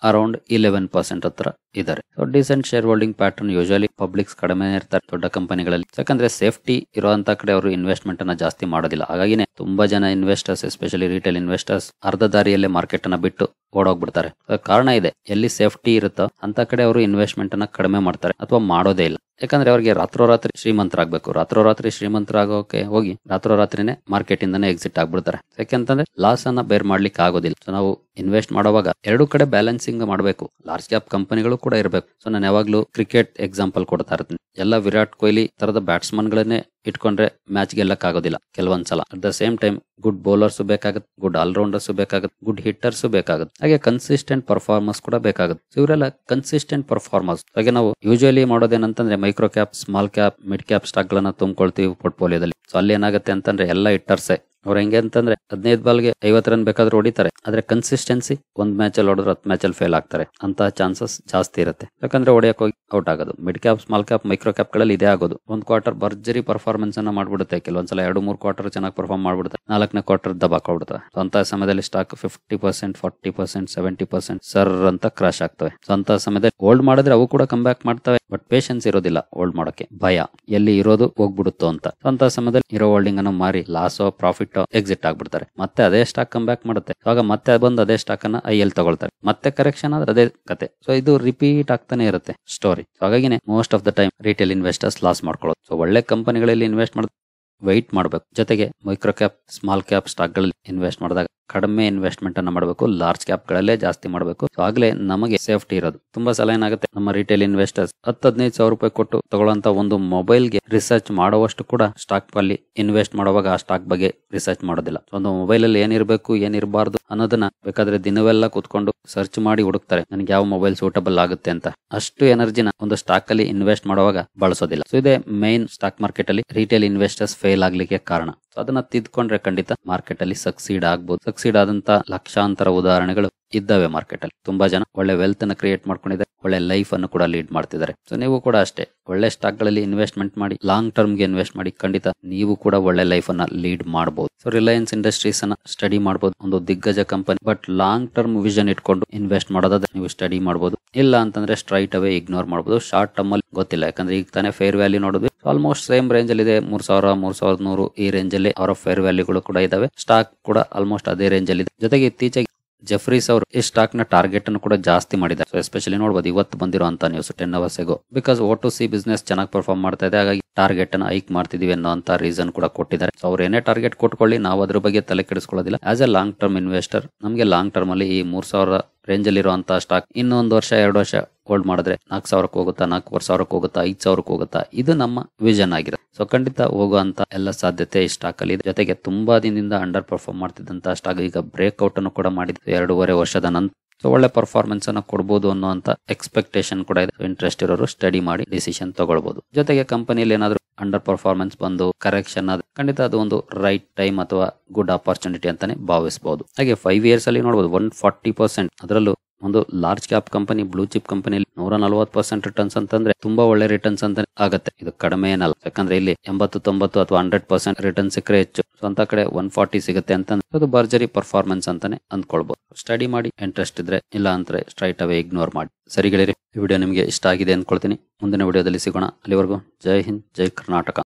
ಅರೌಂಡ್ ಇಲೆವೆನ್ ಪರ್ಸೆಂಟ್ ಹತ್ರ ಇದ್ದಾರೆ. So decent shareholding pattern usually publics ಕಡಿಮೆ ಇರ್ತಾರೆ ದೊಡ್ಡ ಕಂಪನಿಗಳಲ್ಲಿ. ಯಾಕಂದ್ರೆ ಸೇಫ್ಟಿ ಇರುವಂತ ಕಡೆ ಅವರು ಇನ್ವೆಸ್ಟ್ಮೆಂಟ್ ಅನ್ನ ಜಾಸ್ತಿ ಮಾಡೋದಿಲ್ಲ. ಹಾಗಾಗಿನೇ ತುಂಬಾ ಜನ ಇನ್ವೆಸ್ಟರ್ಸ್ ಎಸ್ಪೆಷಲಿ ರಿಟೇಲ್ ಇನ್ವೆಸ್ಟರ್ಸ್ ಅರ್ಧ ದಾರಿಯಲ್ಲೇ ಮಾರ್ಕೆಟ್ ಅನ್ನ ಬಿಟ್ಟು ಓಡೋಗ್ಬಿಡ್ತಾರೆ. ಕಾರಣ ಇದೆ, ಎಲ್ಲಿ ಸೇಫ್ಟಿ ಇರುತ್ತೋ ಅಂತ ಕಡೆ ಅವರು ಇನ್ವೆಸ್ಟ್ಮೆಂಟ್ ಅನ್ನ ಕಡಿಮೆ ಮಾಡ್ತಾರೆ ಅಥವಾ ಮಾಡೋದೇ ಇಲ್ಲ. ಯಾಕಂದ್ರೆ ಅವರಿಗೆ ರಾತ್ರೋರಾತ್ರಿ ಶ್ರೀಮಂತರಾಗಬೇಕು. ರಾತ್ರೋರಾತ್ರಿ ಶ್ರೀಮಂತರಾಗೋಕೆ ಹೋಗಿ ರಾತ್ರೋರಾತ್ರಿನೇ ಮಾರ್ಕೆಟ್ ಇಂದಾನೆ ಎಕ್ಸಿಟ್ ಆಗ್ಬಿಡ್ತಾರೆ. ಯಾಕೆಂತಂದ್ರೆ ಲಾಸ್ ಅನ್ನ ಬೇರ್ ಮಾಡ್ಲಿಕ್ಕೆ ಆಗೋದಿಲ್ಲ. ಸೊ ನಾವು ಇನ್ವೆಸ್ಟ್ ಮಾಡುವಾಗ ಎರಡು ಕಡೆ ಬ್ಯಾಲೆನ್ಸಿಂಗ್ ಮಾಡಬೇಕು. ಲಾರ್ಜ್ ಕ್ಯಾಪ್ ಕಂಪನಿಗಳು ಕೂಡ ಇರಬೇಕು. ಸೊ ನಾನು ಯಾವಾಗ್ಲೂ ಕ್ರಿಕೆಟ್ ಎಕ್ಸಾಂಪಲ್ ಕೊಡ್ತಾ ಇರ್ತೀನಿ. ಎಲ್ಲ ವಿರಾಟ್ ಕೊಹ್ಲಿ ತರದ ಬ್ಯಾಟ್ಸ್ಮನ್ ಗಳನ್ನೇ ಇಟ್ಕೊಂಡ್ರೆ ಮ್ಯಾಚ್ ಗೆಲ್ಲಕ್ ಆಗೋದಿಲ್ಲ ಕೆಲವೊಂದ್ಸಲ. At the same time good bowlers ಬೇಕಾಗುತ್ತೆ, ಗುಡ್ ಆಲ್ರೌಂಡರ್ಸ್ ಬೇಕಾಗುತ್ತೆ, ಗುಡ್ ಹಿಟ್ಟರ್ಸ್ ಬೇಕಾಗುತ್ತೆ, ಹಾಗೆ ಕನ್ಸಿಸ್ಟೆಂಟ್ ಪರ್ಫಾರ್ಮರ್ಸ್ ಕೂಡ ಬೇಕಾಗುತ್ತೆ. ಸೊ ಇವರೆಲ್ಲ ಕನ್ಸಿಸ್ಟೆಂಟ್ ಪರ್ಫಾರ್ಮರ್ಸ್. ಹಾಗೆ ನಾವು ಯೂಶುವಲಿ ಮಾಡೋದೇನಂತಂದ್ರೆ micro cap, small cap, mid cap stock ಗಳನ್ನ ತುಂಬಿಕೊಳ್ತೀವಿ ಪೋರ್ಟ್ಫೋಲಿಯೋದಲ್ಲಿ. ಸೊ ಅಲ್ಲಿ ಏನಾಗುತ್ತೆ ಅಂತಂದ್ರೆ ಎಲ್ಲ ಹಿಟ್ಟರ್ಸೇ. ಅವ್ರ ಹೆಂಗೆ ಅಂತಂದ್ರೆ ಹದಿನೈದು ಬಾಲ್ಗೆ ಐವತ್ತು ರನ್ ಬೇಕಾದ್ರೂ ಹೊಡಿತಾರೆ. ಆದ್ರೆ ಕನ್ಸಿಸ್ಟೆನ್ಸಿ ಒಂದ್ ಮ್ಯಾಚ್ ಅಲ್ಲಿ ಹೊಡೆದ್ರೆ ಹತ್ತು ಮ್ಯಾಚ್ ಅಲ್ಲಿ ಫೇಲ್ ಆಗ್ತಾರೆ. ಅಂತ ಚಾನ್ಸಸ್ ಜಾಸ್ತಿ ಇರುತ್ತೆ. ಯಾಕಂದ್ರೆ ಹೊಡೆಯಕ್ ಹೋಗಿ ಔಟ್ ಆಗೋದು. Mid cap, small cap, micro cap ಗಳಲ್ಲಿ ಇದೇ ಆಗೋದು. ಒಂದ್ ಕ್ವಾರ್ಟರ್ ಭರ್ಜರಿ ಪರ್ಫಾರ್ಮೆನ್ಸ್ ಅನ್ನ ಮಾಡ್ಬಿಡುತ್ತೆ. ಕೆಲವೊಂದ್ಸಲ ಎರಡು ಮೂರು ಕ್ವಾರ್ಟರ್ ಚೆನ್ನಾಗಿ ಪರ್ಫಾರ್ಮ್ ಮಾಡ್ಬಿಡುತ್ತೆ. ನಾಲ್ಕನೇ ಕ್ವಾರ್ಟರ್ ದಬಾಕೊಬಿಡುತ್ತೆ. ಅಂತ ಸಮಯದಲ್ಲಿ stock fifty percent forty percent seventy percent sir ಅಂತ ಕ್ರಾಶ್ ಆಗ್ತವೆ. ಸೊ ಅಂತ ಸಮಯದಲ್ಲಿ ಹೋಲ್ಡ್ ಮಾಡಿದ್ರೆ ಅವು ಕೂಡ ಕಮ್ ಬ್ಯಾಕ್ ಮಾಡ್ತವೆ. ಬಟ್ ಪೇಷನ್ಸ್ ಇರೋದಿಲ್ಲ ಹೋಲ್ಡ್ ಮಾಡೋಕೆ. ಭಯ ಎಲ್ಲಿ ಇರೋದು ಹೋಗ್ಬಿಡುತ್ತೋ ಅಂತ. ಅಂತ ಸಮಯದಲ್ಲಿ ಇರೋ ಹೋಲ್ಡಿಂಗ್ ಅನ್ನು ಮಾರಿ ಲಾಸೋ ಪ್ರಾಫಿಟ್ ಎಕ್ಸಿಟ್ ಆಗ್ಬಿಡ್ತಾರೆ. ಮತ್ತೆ ಅದೇ ಸ್ಟಾಕ್ ಕಮ್ ಬ್ಯಾಕ್ ಮಾಡುತ್ತೆ. ಆಗ ಮತ್ತೆ ಬಂದು ಅದೇ ಸ್ಟಾಕ್ ಅನ್ನ ಐ ಎಲ್ ತಗೊಳ್ತಾರೆ. ಮತ್ತೆ ಕರೆಕ್ಷನ್ ಆದ್ರೆ ಅದೇ ಕತೆ. ಸೊ ಇದು ರಿಪೀಟ್ ಆಗ್ತಾನೆ ಇರುತ್ತೆ ಸ್ಟೋರಿ. ಸೊ ಹಾಗಾಗಿನೇ most of the time retail investors loss ಮಾಡ್ಕೊಳ್ಳೋದು. ಸೊ ಒಳ್ಳೆ ಕಂಪನಿಗಳಲ್ಲಿ ಇನ್ವೆಸ್ಟ್ ಮಾಡೋದು ವೈಟ್ ಮಾಡಬೇಕು. ಜೊತೆಗೆ micro cap, small cap stock ಗಳಲ್ಲಿ ಇನ್ವೆಸ್ಟ್ ಮಾಡಿದಾಗ ಕಡಿಮೆ ಇನ್ವೆಸ್ಟ್ಮೆಂಟ್ ಅನ್ನ ಮಾಡಬೇಕು. ಲಾರ್ಜ್ ಕ್ಯಾಪ್ ಗಳಲ್ಲೇ ಜಾಸ್ತಿ ಮಾಡಬೇಕು. ಸೊ ಆಗ್ಲೇ ನಮಗೆ ಸೇಫ್ಟಿ ಇರೋದು. ತುಂಬಾ ಸಲ ಏನಾಗುತ್ತೆ, ನಮ್ಮ ರಿಟೇಲ್ ಇನ್ವೆಸ್ಟರ್ಸ್ ಹತ್ತು ಹದಿನೈದು ಸಾವಿರ ರೂಪಾಯಿ ಕೊಟ್ಟು ತಗೊಳ್ಳೋಂತ ಒಂದು ಮೊಬೈಲ್ಗೆ ರಿಸರ್ಚ್ ಮಾಡುವಷ್ಟು ಕೂಡ ಸ್ಟಾಕ್ ಅಲ್ಲಿ ಇನ್ವೆಸ್ಟ್ ಮಾಡುವಾಗ ಆ ಸ್ಟಾಕ್ ಬಗ್ಗೆ ರಿಸರ್ಚ್ ಮಾಡೋದಿಲ್ಲ. ಒಂದು ಮೊಬೈಲ್ ಅಲ್ಲಿ ಏನಿರಬೇಕು ಏನಿರಬಾರ್ದು ಅನ್ನೋದನ್ನ ಬೇಕಾದ್ರೆ ದಿನವೆಲ್ಲ ಕೂತ್ಕೊಂಡು ಸರ್ಚ್ ಮಾಡಿ ಹುಡುಕ್ತಾರೆ, ನನಗೆ ಯಾವ ಮೊಬೈಲ್ ಸೂಟಬಲ್ ಆಗುತ್ತೆ ಅಂತ. ಅಷ್ಟು ಎನರ್ಜಿನ ಒಂದು ಸ್ಟಾಕ್ ಅಲ್ಲಿ ಇನ್ವೆಸ್ಟ್ ಮಾಡುವಾಗ ಬಳಸೋದಿಲ್ಲ. ಸೊ ಇದೇ ಮೈನ್ ಸ್ಟಾಕ್ ಮಾರ್ಕೆಟ್ ಅಲ್ಲಿ ರಿಟೇಲ್ ಇನ್ವೆಸ್ಟರ್ಸ್ ಫೇಲ್ ಆಗ್ಲಿಕ್ಕೆ ಕಾರಣ. ಸೊ ಅದನ್ನ ತಿದ್ಕೊಂಡ್ರೆ ಖಂಡಿತ ಮಾರ್ಕೆಟ್ ಅಲ್ಲಿ ಸಕ್ಸೀಡ್ ಆಗ್ಬಹುದು. ಸಕ್ಸೀಡ್ ಆದಂತ ಲಕ್ಷಾಂತರ ಉದಾಹರಣೆಗಳು ಇದ್ದಾವೆ ಮಾರ್ಕೆಟ್ ಅಲ್ಲಿ. ತುಂಬಾ ಜನ ಒಳ್ಳೆ ವೆಲ್ತ್ ಅನ್ನ ಕ್ರಿಯೇಟ್ ಮಾಡ್ಕೊಂಡಿದ್ದಾರೆ, ಒಳ್ಳೆ ಲೈಫ್ ಅನ್ನು ಕೂಡ ಲೀಡ್ ಮಾಡ್ತಿದ್ದಾರೆ. ಸೊ ನೀವು ಕೂಡ ಅಷ್ಟೇ ಒಳ್ಳೆ ಸ್ಟಾಕ್ ಗಳಲ್ಲಿ ಇನ್ವೆಸ್ಟ್ಮೆಂಟ್ ಮಾಡಿ, ಲಾಂಗ್ ಟರ್ಮ್ ಗೆ ಇನ್ವೆಸ್ಟ್ ಮಾಡಿ, ಖಂಡಿತ ನೀವು ಕೂಡ ಒಳ್ಳೆ ಲೈಫ್ ಅನ್ನ ಲೀಡ್ ಮಾಡಬಹುದು. ಸೊ ರಿಲಯನ್ಸ್ ಇಂಡಸ್ಟ್ರೀಸ್ ಅನ್ನ ಸ್ಟಡಿ ಮಾಡಬಹುದು, ಒಂದು ದಿಗ್ಗಜ company. But long term vision ಇಟ್ಕೊಂಡು ಇನ್ವೆಸ್ಟ್ ಮಾಡೋದಾದ್ರೆ ನೀವು ಸ್ಟಡಿ ಮಾಡಬಹುದು. ಇಲ್ಲ ಅಂತಂದ್ರೆ ಸ್ಟ್ರೈಟ್ ಅವೇ ಇಗ್ನೋರ್ ಮಾಡಬಹುದು. ಶಾರ್ಟ್ ಟರ್ಮ್ ಅಲ್ಲಿ ಗೊತ್ತಿಲ್ಲ, ಯಾಕಂದ್ರೆ ಈಗ ತಾನೇ ಫೇರ್ ವ್ಯಾಲ್ಯೂ ನೋಡಿದ್ವಿ. ಆಲ್ಮೋಸ್ಟ್ ಸೇಮ್ ರೇಂಜ್ ಅಲ್ಲಿ ಇದೆ, ಮೂರ್ ಸಾವಿರ ಮೂರ್ ಸಾವಿರದ ನೂರು ಈ ರೇಂಜ್ ಅಲ್ಲಿ ಅವರ ಫೇರ್ ವ್ಯಾಲ್ಯೂಗಳು ಕೂಡ ಇದಾವೆ. ಸ್ಟಾಕ್ ಕೂಡ ಆಲ್ಮೋಸ್ಟ್ ಅದೇ ರೇಂಜ್ ಅಲ್ಲಿ ಇದೆ. ಜೊತೆಗೆ ಇತ್ತೀಚೆಗೆ ಜೆಫ್ರೀಸ್ ಅವರು ಈ ಸ್ಟಾಕ್ ನ ಟಾರ್ಗೆಟ್ ಅನ್ನು ಕೂಡ ಜಾಸ್ತಿ ಮಾಡಿದ್ದಾರೆ. ಸೊ ಎಸ್ಪೆಷಲಿ ನೋಡಬಹುದು ಇವತ್ತು ಬಂದಿರುವಂತ news ten hours ago. Because O to C business ಚೆನ್ನಾಗಿ ಪರ್ಫಾರ್ಮ್ ಮಾಡ್ತಾ ಇದೆ, ಹಾಗಾಗಿ ಟಾರ್ಗೆಟ್ ಅನ್ನು ಹೈಕ್ ಮಾಡ್ತಿದೀವಿ ಅನ್ನೋ ಅಂತ ರೀಸನ್ ಕೂಡ ಕೊಟ್ಟಿದ್ದಾರೆ. ಸೊ ಅವ್ರು ಏನೇ ಟಾರ್ಗೆಟ್ ಕೊಟ್ಕೊಳ್ಳಿ, ನಾವು ಅದ್ರ ಬಗ್ಗೆ ತಲೆ ಕೆಡಿಸ್ಕೊಳ್ಳೋದಿಲ್ಲ. As a long term investor ನಮಗೆ ಲಾಂಗ್ ಟರ್ಮ್ ಅಲ್ಲಿ ಈ ಮೂರ್ ಸಾವಿರ ರೇಂಜ್ ಅಲ್ಲಿ ಇರುವಂತಹ ಸ್ಟಾಕ್ ಇನ್ನೊಂದು ವರ್ಷ ಎರಡು ವರ್ಷ ಹೋಲ್ಡ್ ಮಾಡಿದ್ರೆ ನಾಲ್ಕು ಸಾವಿರಕ್ಕೆ ಹೋಗುತ್ತಾ, ನಾಲ್ಕೂವರೆ ಸಾವಿರಕ್ಕೆ ಹೋಗುತ್ತಾ, ಐದ್ ಸಾವಿರಕ್ಕೆ ಹೋಗುತ್ತಾ, ಇದು ನಮ್ಮ ವಿಷನ್ ಆಗಿರುತ್ತೆ. ಸೊ ಖಂಡಿತ ಹೋಗುವಂತ ಎಲ್ಲ ಸಾಧ್ಯತೆ ಈ ಸ್ಟಾಕ್ ಅಲ್ಲಿ ಇದೆ. ಜೊತೆಗೆ ತುಂಬಾ ದಿನದಿಂದ ಅಂಡರ್ ಪರ್ಫಾರ್ಮ್ ಮಾಡ್ತಿದ್ದಂತ ಸ್ಟಾಕ್ ಈಗ ಬ್ರೇಕ್ಔಟ್ ಅನ್ನು ಕೂಡ ಮಾಡಿದೆ ಎರಡೂವರೆ ವರ್ಷದ ನಂತರ. ಸೊ ಒಳ್ಳೆ ಪರ್ಫಾರ್ಮೆನ್ಸ್ ಅನ್ನ ಕೊಡಬಹುದು ಅನ್ನುವಂತ ಎಕ್ಸ್ಪೆಕ್ಟೇಷನ್ ಕೂಡ ಇದೆ. ಇಂಟ್ರೆಸ್ಟ್ ಇರೋರು ಸ್ಟಡಿ ಮಾಡಿ ಡಿಸಿಷನ್ ತಗೊಳ್ಬಹುದು. ಜೊತೆಗೆ ಕಂಪನಿಯಲ್ಲಿ ಏನಾದ್ರು ಅಂಡರ್ ಪರ್ಫಾರ್ಮೆನ್ಸ್ ಬಂದು ಕರೆಕ್ಷನ್ ಆದ್ರೆ ಖಂಡಿತ ಅದು ಒಂದು ರೈಟ್ ಟೈಮ್ ಅಥವಾ ಗುಡ್ ಆಪರ್ಚುನಿಟಿ ಅಂತಾನೆ ಭಾವಿಸಬಹುದು. ಹಾಗೆ ಫೈವ್ ಇಯರ್ಸ್ ಅಲ್ಲಿ ನೋಡಬಹುದು ಒನ್ ಫಾರ್ಟಿ ಪರ್ಸೆಂಟ್ ಅದರಲ್ಲೂ ಒಂದು large cap company, blue chip ಕಂಪನಿಯಲ್ಲಿ ನೂರ ನಲ್ವತ್ತು ಪರ್ಸೆಂಟ್ ರಿಟರ್ನ್ಸ್ ಅಂತಂದ್ರೆ ತುಂಬಾ ಒಳ್ಳೆ ರಿಟರ್ನ್ಸ್ ಅಂತ ಆಗತ್ತೆ. ಇದು ಕಡಿಮೆ ಏನಲ್ಲ, ಯಾಕಂದ್ರೆ ಇಲ್ಲಿ ಎಂಬತ್ತು ತೊಂಬತ್ತು ಅಥವಾ ಹಂಡ್ರೆಡ್ ಪರ್ಸೆಂಟ್ ರಿಟರ್ನ್ ಸಿಕ್ಕರೆ ಹೆಚ್ಚು. ಸೊ ಅಂತ ಕಡೆ ಒನ್ ಫಾರ್ಟಿ ಸಿಗುತ್ತೆ ಅಂತಂದ್ರೆ ಅದು ಭರ್ಜರಿ ಪರ್ಫಾರ್ಮೆನ್ಸ್ ಅಂತಾನೆ ಅಂದ್ಕೊಳ್ಬಹುದು. ಸ್ಟಡಿ ಮಾಡಿ, ಇಂಟ್ರೆಸ್ಟ್ ಇದ್ರೆ, ಇಲ್ಲ ಅಂದ್ರೆ ಸ್ಟ್ರೈಟ್ ಅವೇ ಇಗ್ನೋರ್ ಮಾಡಿ. ಸರಿ ಗೆಳೆಯರಿ, ಈ ವಿಡಿಯೋ ನಿಮಗೆ ಇಷ್ಟ ಆಗಿದೆ ಅನ್ಕೊಳ್ತೀನಿ. ಮುಂದಿನ ವಿಡಿಯೋದಲ್ಲಿ ಸಿಗೋಣ. ಅಲ್ಲಿವರೆಗೂ ಜೈ ಹಿಂದ್, ಜೈ ಕರ್ನಾಟಕ.